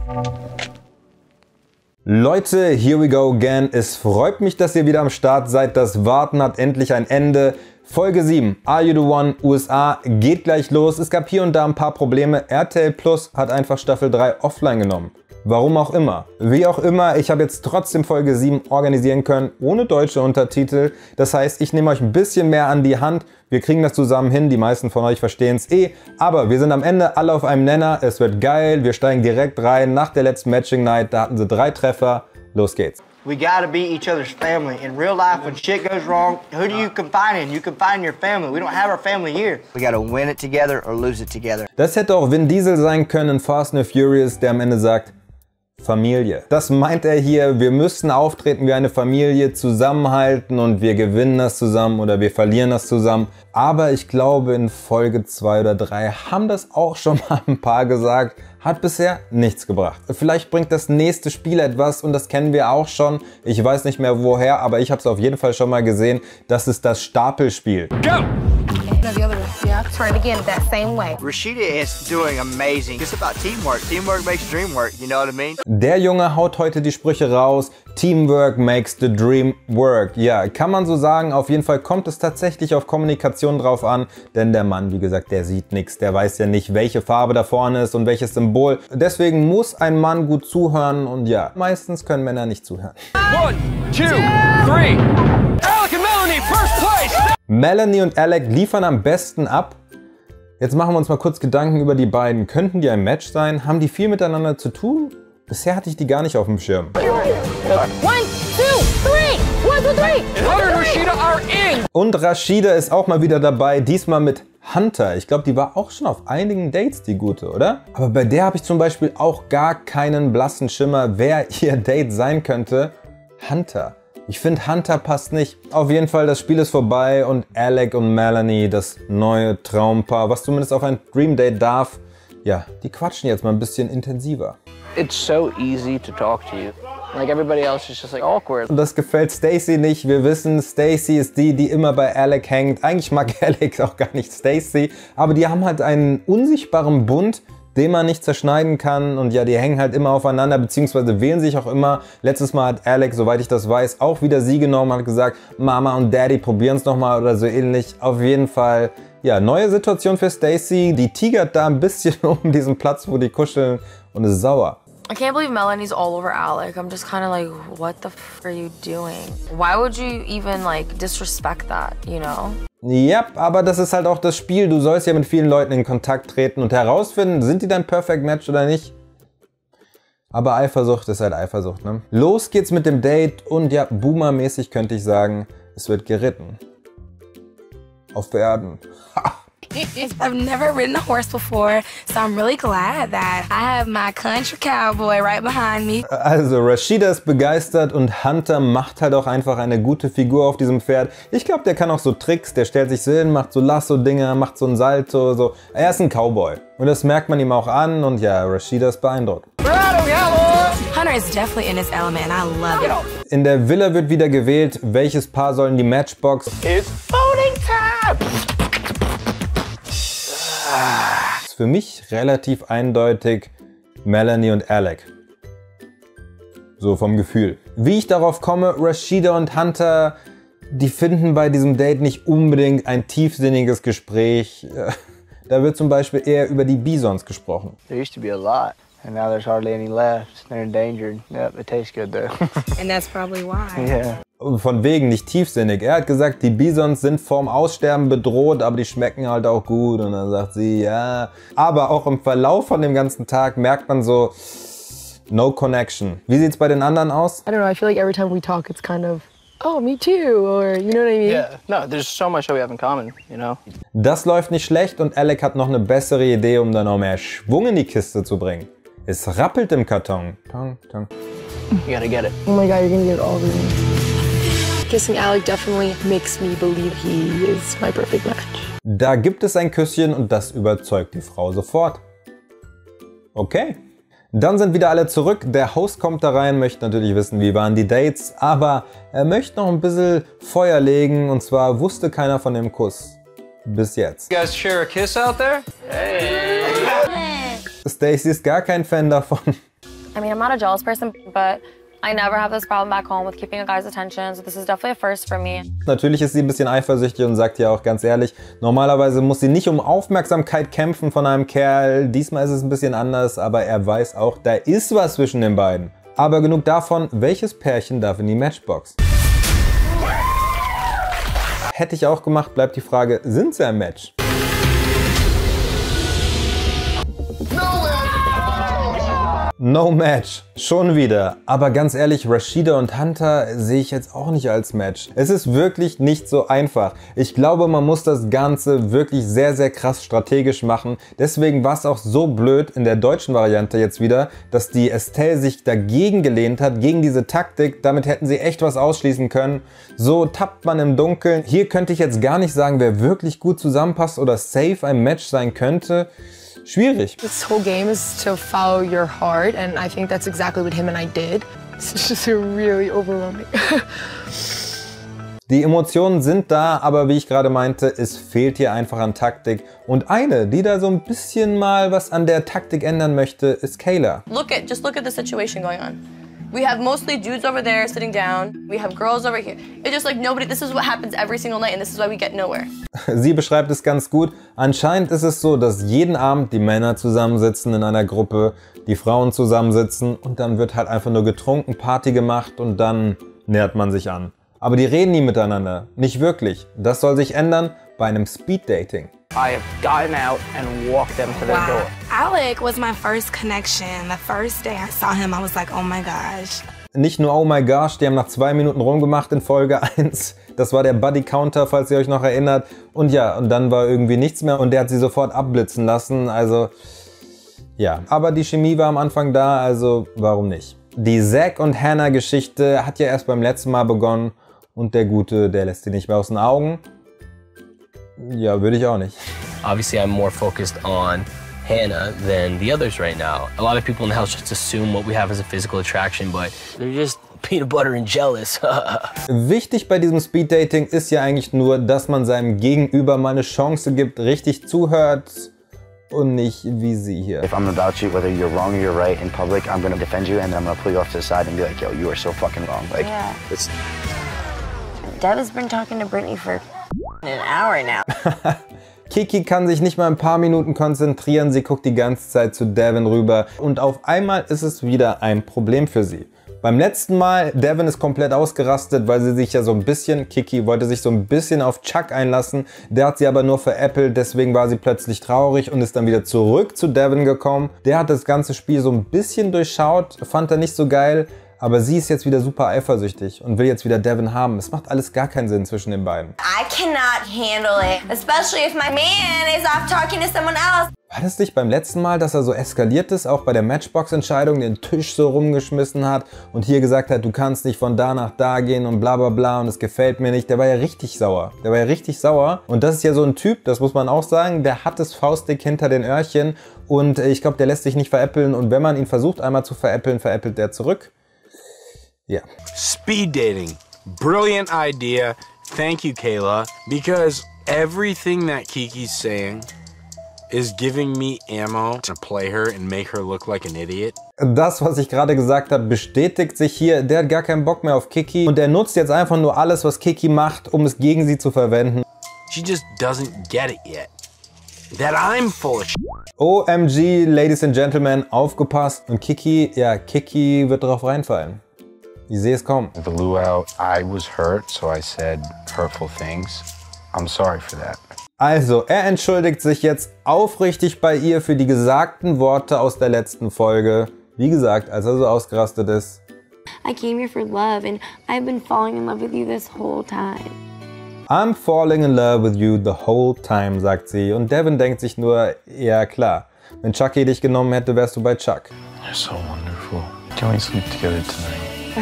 Leute, here we go again. Es freut mich, dass ihr wieder am Start seid. Das Warten hat endlich ein Ende. Folge 7, Are You The One, USA, geht gleich los. Es gab hier und da ein paar Probleme. RTL Plus hat einfach Staffel 3 offline genommen. Warum auch immer. Wie auch immer, ich habe jetzt trotzdem Folge 7 organisieren können, ohne deutsche Untertitel. Das heißt, ich nehme euch ein bisschen mehr an die Hand. Wir kriegen das zusammen hin, die meisten von euch verstehen es eh. Aber wir sind am Ende alle auf einem Nenner. Es wird geil, wir steigen direkt rein. Nach der letzten Matching Night, da hatten sie 3 Treffer. Los geht's. We gotta be each other's family. In real life, when shit goes wrong, who do you confide in? You confide in your family. We don't have our family here. We gotta win it together or lose it together. Das hätte auch Vin Diesel sein können in Fast and Furious, der am Ende sagt, Familie. Das meint er hier, wir müssen auftreten wie eine Familie, zusammenhalten und wir gewinnen das zusammen oder wir verlieren das zusammen. Aber ich glaube, in Folge 2 oder 3 haben das auch schon mal ein paar gesagt. Hat bisher nichts gebracht. Vielleicht bringt das nächste Spiel etwas und das kennen wir auch schon. Ich weiß nicht mehr woher, aber ich habe es auf jeden Fall schon mal gesehen. Das ist das Stapelspiel. Go! Yeah, try it again that same way. Rashida is doing amazing. It's about teamwork. Teamwork makes the dream work. You know what I mean? Der Junge haut heute die Sprüche raus. Teamwork makes the dream work. Ja, kann man so sagen. Auf jeden Fall kommt es tatsächlich auf Kommunikation drauf an. Denn der Mann, wie gesagt, der sieht nichts. Der weiß ja nicht, welche Farbe da vorne ist und welches Symbol. Deswegen muss ein Mann gut zuhören. Und ja, meistens können Männer nicht zuhören. 1, 2, 3. Alec and Melanie, first place! Melanie und Alec liefern am besten ab. Jetzt machen wir uns mal kurz Gedanken über die beiden. Könnten die ein Match sein? Haben die viel miteinander zu tun? Bisher hatte ich die gar nicht auf dem Schirm. 1, 2, 3. 1, 2, 3. Hunter and Rashida are in! Und Rashida ist auch mal wieder dabei, diesmal mit Hunter. Ich glaube, die war auch schon auf einigen Dates, die Gute, oder? Aber bei der habe ich zum Beispiel auch gar keinen blassen Schimmer, wer ihr Date sein könnte. Hunter. Ich finde, Hunter passt nicht. Auf jeden Fall, das Spiel ist vorbei und Alec und Melanie, das neue Traumpaar, was zumindest auf ein Dream Date darf, ja, die quatschen jetzt mal ein bisschen intensiver. It's so easy to talk to you. Like everybody else is just like awkward. Und das gefällt Stacey nicht. Wir wissen, Stacey ist die, die immer bei Alec hängt. Eigentlich mag Alec auch gar nicht Stacey, aber die haben halt einen unsichtbaren Bund, den man nicht zerschneiden kann und ja, die hängen halt immer aufeinander, beziehungsweise wählen sich auch immer. Letztes Mal hat Alec, soweit ich das weiß, auch wieder sie genommen, hat gesagt, Mama und Daddy probieren es nochmal oder so ähnlich. Auf jeden Fall, ja, neue Situation für Stacey. Die tigert da ein bisschen um diesen Platz, wo die kuscheln und ist sauer. I can't believe Melanie's all over Alec. I'm just kind of like, what the f are you doing? Why would you even like disrespect that, you know? Ja, aber das ist halt auch das Spiel. Du sollst ja mit vielen Leuten in Kontakt treten und herausfinden, sind die dein Perfect Match oder nicht. Aber Eifersucht ist halt Eifersucht, ne? Los geht's mit dem Date und ja, Boomer-mäßig könnte ich sagen, es wird geritten. Auf Pferden. I've never ridden a horse before, so I'm really glad that I have my country cowboy right behind me. Also Rashida ist begeistert und Hunter macht halt auch einfach eine gute Figur auf diesem Pferd. Ich glaube, der kann auch so Tricks, der stellt sich so hin, macht so Lasso-Dinger, macht so ein Salto, so. Er ist ein Cowboy. Und das merkt man ihm auch an und ja, Rashida ist beeindruckt. Hunter is definitely in his element and I love it. In der Villa wird wieder gewählt, welches Paar soll in die Matchbox. It's voting time! Ist für mich relativ eindeutig Melanie und Alec. So vom Gefühl. Wie ich darauf komme, Rashida und Hunter, die finden bei diesem Date nicht unbedingt ein tiefsinniges Gespräch. Da wird zum Beispiel eher über die Bisons gesprochen. There used to be a lot, and now there's hardly any left. They're endangered. Yep, it tastes good though. And that's probably why. Yeah. Von wegen nicht tiefsinnig. Er hat gesagt, die Bisons sind vorm Aussterben bedroht, aber die schmecken halt auch gut. Und dann sagt sie, ja. Aber auch im Verlauf von dem ganzen Tag merkt man so, no connection. Wie sieht's bei den anderen aus? I don't know, I feel like every time we talk it's kind of, oh, me too, or you know what I mean? Yeah, no, there's so much that we have in common, you know? Das läuft nicht schlecht und Alec hat noch eine bessere Idee, um da noch mehr Schwung in die Kiste zu bringen. Es rappelt im Karton. Tong, tong. You gotta get it. Oh my god, you're gonna get it all wrong. Kissing Alec definitely makes me believe he is my perfect match. Da gibt es ein Küsschen und das überzeugt die Frau sofort. Okay. Dann sind wieder alle zurück. Der Host kommt da rein, möchte natürlich wissen, wie waren die Dates, aber er möchte noch ein bisschen Feuer legen und zwar wusste keiner von dem Kuss. Bis jetzt. You guys share a kiss out there? Stacey ist gar kein Fan davon. I mean, I'm not a jealous person, but I never have this problem back home with keeping a guy's attention, so this is definitely a first for me. Natürlich ist sie ein bisschen eifersüchtig und sagt ja auch ganz ehrlich, normalerweise muss sie nicht um Aufmerksamkeit kämpfen von einem Kerl. Diesmal ist es ein bisschen anders, aber er weiß auch, da ist was zwischen den beiden. Aber genug davon, welches Pärchen darf in die Matchbox? Hätte ich auch gemacht, bleibt die Frage, sind sie ein Match? No Match. Schon wieder. Aber ganz ehrlich, Rashida und Hunter sehe ich jetzt auch nicht als Match. Es ist wirklich nicht so einfach. Ich glaube, man muss das Ganze wirklich sehr, sehr krass strategisch machen. Deswegen war es auch so blöd in der deutschen Variante jetzt wieder, dass die Estelle sich dagegen gelehnt hat, gegen diese Taktik. Damit hätten sie echt was ausschließen können. So tappt man im Dunkeln. Hier könnte ich jetzt gar nicht sagen, wer wirklich gut zusammenpasst oder safe ein Match sein könnte. Schwierig. This whole game is to follow your heart, and I think that's exactly what him and I did. It's just really overwhelming. Die Emotionen sind da, aber wie ich gerade meinte, es fehlt hier einfach an Taktik. Und eine, die da so ein bisschen mal was an der Taktik ändern möchte, ist Kayla. Just look at the situation going on. We have mostly dudes over there sitting down. We have girls over here. It's just like nobody, this is what happens every single night and this is why we get nowhere. Sie beschreibt es ganz gut. Anscheinend ist es so, dass jeden Abend die Männer zusammensitzen in einer Gruppe, die Frauen zusammensitzen und dann wird halt einfach nur getrunken, Party gemacht und dann nähert man sich an. Aber die reden nie miteinander. Nicht wirklich. Das soll sich ändern bei einem Speeddating. I have gotten out and walked them to their door. Alec was my first connection. The first day I saw him, I was like, oh my gosh. Nicht nur oh my gosh, die haben nach 2 Minuten rumgemacht in Folge 1. Das war der Buddy Counter, falls ihr euch noch erinnert. Und ja, und dann war irgendwie nichts mehr und der hat sie sofort abblitzen lassen. Also, ja. Aber die Chemie war am Anfang da, also warum nicht? Die Zack und Hannah Geschichte hat ja erst beim letzten Mal begonnen. Und der Gute, der lässt sie nicht mehr aus den Augen. Ja, würde ich auch nicht. Obviously, I'm more focused on Hannah than the others right now. A lot of people in the house just assume what we have as a physical attraction, but they're just peanut butter and jealous. Wichtig bei diesem Speeddating ist ja eigentlich nur, dass man seinem Gegenüber mal eine Chance gibt, richtig zuhört und nicht wie sie hier. If I'm about you, whether you're wrong or you're right in public, I'm gonna defend you and then I'm gonna pull you off to the side and be like, yo, you are so fucking wrong. Like, Yeah. it's Dev has been talking to Brittany for an hour now. Kiki kann sich nicht mal ein paar Minuten konzentrieren, sie guckt die ganze Zeit zu Devin rüber und auf einmal ist es wieder ein Problem für sie. Beim letzten Mal, Devin ist komplett ausgerastet, weil sie sich ja so ein bisschen, Kiki wollte sich so ein bisschen auf Chuck einlassen, der hat sie aber nur veräppelt, deswegen war sie plötzlich traurig und ist dann wieder zurück zu Devin gekommen. Der hat das ganze Spiel so ein bisschen durchschaut, fand er nicht so geil. Aber sie ist jetzt wieder super eifersüchtig und will jetzt wieder Devin haben. Es macht alles gar keinen Sinn zwischen den beiden. I cannot handle it, especially if my man is off talking to someone else. War das nicht beim letzten Mal, dass er so eskaliert ist, auch bei der Matchbox-Entscheidung, den Tisch so rumgeschmissen hat und hier gesagt hat, du kannst nicht von da nach da gehen und bla bla bla und es gefällt mir nicht. Der war ja richtig sauer. Der war ja richtig sauer. Und das ist ja so ein Typ, das muss man auch sagen, der hat das Faustdick hinter den Öhrchen und ich glaube, der lässt sich nicht veräppeln und wenn man ihn versucht einmal zu veräppeln, veräppelt der zurück. Yeah. Speed dating. Brilliant idea. Thank you, Kayla. Because everything that Kiki's saying is giving me ammo to play her and make her look like an idiot. Das, was ich gerade gesagt habe, bestätigt sich hier. Der hat gar keinen Bock mehr auf Kiki und er nutzt jetzt einfach nur alles, was Kiki macht, um es gegen sie zu verwenden. She just doesn't get it yet. That I'm full of shit. OMG, Ladies and Gentlemen, aufgepasst. Und Kiki, ja, Kiki wird drauf reinfallen. Ich sehe es kommen. The luau, I was hurt, so I said hurtful things. I'm sorry for that. Also, er entschuldigt sich jetzt aufrichtig bei ihr für die gesagten Worte aus der letzten Folge. Wie gesagt, als er so ausgerastet ist. I came here for love and I've been falling in love with you this whole time. I'm falling in love with you the whole time, sagt sie. Und Devin denkt sich nur, ja klar, wenn Chucky dich genommen hätte, wärst du bei Chuck. You're so wonderful. Can we sleep together tonight?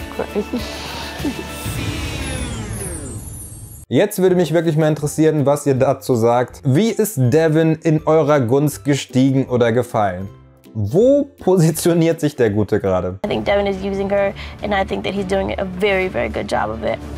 Jetzt würde mich wirklich mal interessieren, was ihr dazu sagt. Wie ist Devin in eurer Gunst gestiegen oder gefallen? Wo positioniert sich der Gute gerade? I think Devin is using her and I think that he's doing a very, very good job of it.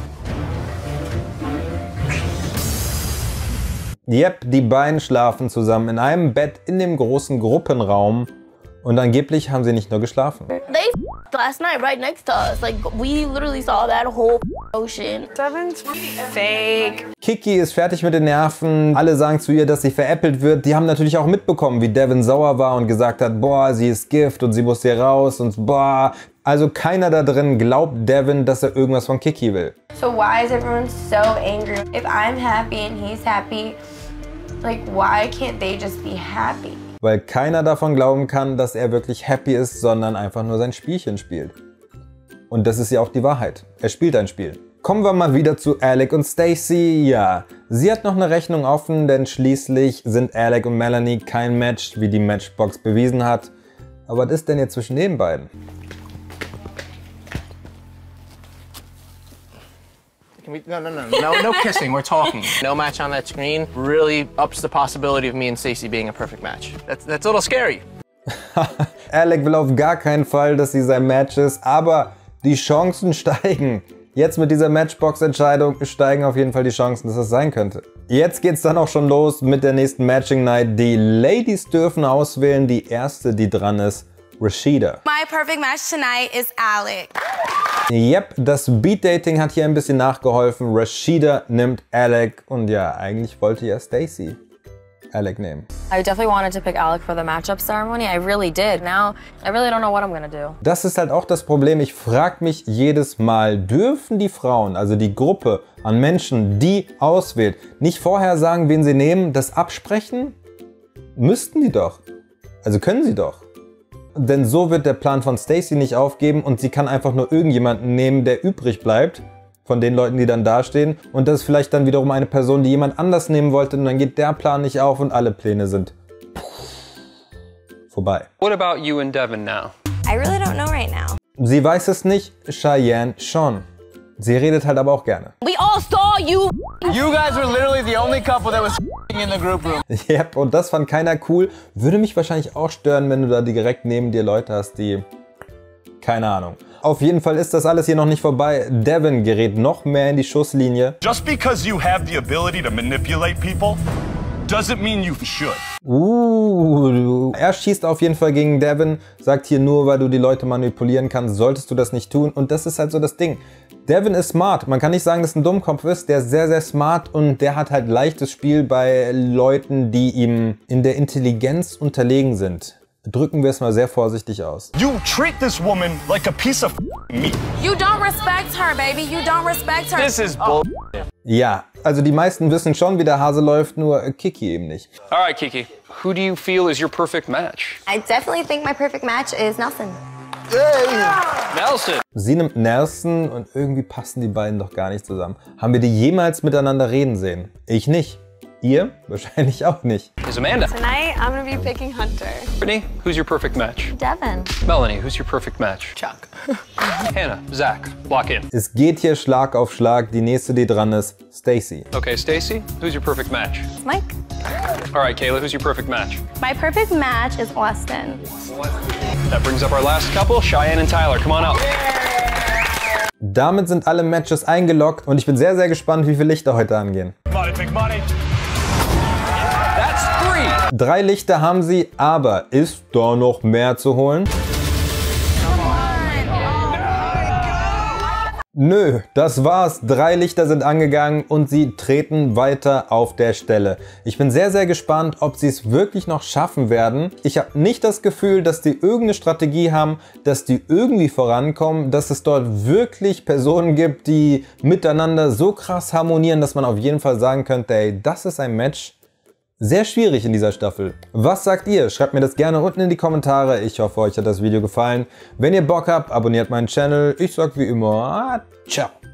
Yep, die beiden schlafen zusammen in einem Bett in dem großen Gruppenraum. Und angeblich haben sie nicht nur geschlafen. They last night right next to us. Like, we literally saw that whole ocean. Devin's fake. Kiki ist fertig mit den Nerven. Alle sagen zu ihr, dass sie veräppelt wird. Die haben natürlich auch mitbekommen, wie Devin sauer war und gesagt hat, boah, sie ist Gift und sie muss hier raus und boah. Also keiner da drin glaubt Devin, dass er irgendwas von Kiki will. So why is everyone so angry? If I'm happy and he's happy, like why can't they just be happy? Weil keiner davon glauben kann, dass er wirklich happy ist, sondern einfach nur sein Spielchen spielt. Und das ist ja auch die Wahrheit. Er spielt ein Spiel. Kommen wir mal wieder zu Alec und Stacey. Ja, sie hat noch eine Rechnung offen, denn schließlich sind Alec und Melanie kein Match, wie die Matchbox bewiesen hat. Aber was ist denn jetzt zwischen den beiden? No kissing, we're talking. No match on that screen really ups the possibility of me and Stacey being a perfect match. That's a little scary. Alec will auf gar keinen Fall, dass sie sein Match ist, aber die Chancen steigen. Jetzt mit dieser Matchbox-Entscheidung steigen auf jeden Fall die Chancen, dass es sein könnte. Jetzt geht's dann auch schon los mit der nächsten Matching Night. Die Ladies dürfen auswählen. Die erste, die dran ist, Rashida. My perfect match tonight is Alec. Yep, das Beat-Dating hat hier ein bisschen nachgeholfen. Rashida nimmt Alec und ja, eigentlich wollte ja Stacey Alec nehmen. I definitely wanted to pick Alec for the matchup ceremony. I really did. Now, I really don't know what I'm gonna do. Das ist halt auch das Problem. Ich frage mich jedes Mal, dürfen die Frauen, also die Gruppe an Menschen, die auswählt, nicht vorher sagen, wen sie nehmen, das absprechen? Müssten die doch. Also können sie doch. Denn so wird der Plan von Stacey nicht aufgeben und sie kann einfach nur irgendjemanden nehmen, der übrig bleibt von den Leuten, die dann dastehen. Und das ist vielleicht dann wiederum eine Person, die jemand anders nehmen wollte und dann geht der Plan nicht auf und alle Pläne sind vorbei. What about you and Devin now? I really don't know right now. Sie weiß es nicht, Cheyenne schon. Sie redet halt aber auch gerne. We all saw you. You guys were literally the only couple that was in the group room. Yep, und das fand keiner cool. Würde mich wahrscheinlich auch stören, wenn du da direkt neben dir Leute hast, die... Keine Ahnung. Auf jeden Fall ist das alles hier noch nicht vorbei. Devin gerät noch mehr in die Schusslinie. Just because you have the ability to manipulate people, doesn't mean you should. Er schießt auf jeden Fall gegen Devin, sagt hier nur, weil du die Leute manipulieren kannst, solltest du das nicht tun. Und das ist halt so das Ding. Devin ist smart. Man kann nicht sagen, dass er ein Dummkopf ist. Der ist sehr, sehr smart und der hat halt leichtes Spiel bei Leuten, die ihm in der Intelligenz unterlegen sind. Drücken wir es mal sehr vorsichtig aus. You treat this woman like a piece of meat. You don't respect her, baby. You don't respect her. This is bull. Ja, also die meisten wissen schon, wie der Hase läuft, nur Kiki eben nicht. All right, Kiki. Who do you feel is your perfect match? I definitely think my perfect match is Nelson. Nelson. Sie nimmt Nelson und irgendwie passen die beiden doch gar nicht zusammen. Haben wir die jemals miteinander reden sehen? Ich nicht. Ihr? Wahrscheinlich auch nicht. Is Amanda. Tonight, I'm gonna be picking Hunter. Brittany, who's your perfect match? Devin. Melanie, who's your perfect match? Chuck. Hannah, Zach, lock in. Es geht hier Schlag auf Schlag. Die nächste, die dran ist, Stacey. Okay, Stacey, who's your perfect match? Mike. All right, Kayla, who's your perfect match? My perfect match is Austin. That brings up our last couple, Cheyenne and Tyler. Come on up. Damit sind alle Matches eingeloggt und ich bin sehr, sehr gespannt, wie viele Lichter heute angehen. Big money. 3 Lichter haben sie, aber ist da noch mehr zu holen? Nö, das war's. 3 Lichter sind angegangen und sie treten weiter auf der Stelle. Ich bin sehr, sehr gespannt, ob sie es wirklich noch schaffen werden. Ich habe nicht das Gefühl, dass die irgendeine Strategie haben, dass die irgendwie vorankommen, dass es dort wirklich Personen gibt, die miteinander so krass harmonieren, dass man auf jeden Fall sagen könnte, ey, das ist ein Match. Sehr schwierig in dieser Staffel. Was sagt ihr? Schreibt mir das gerne unten in die Kommentare. Ich hoffe, euch hat das Video gefallen. Wenn ihr Bock habt, abonniert meinen Channel. Ich sag wie immer, ciao.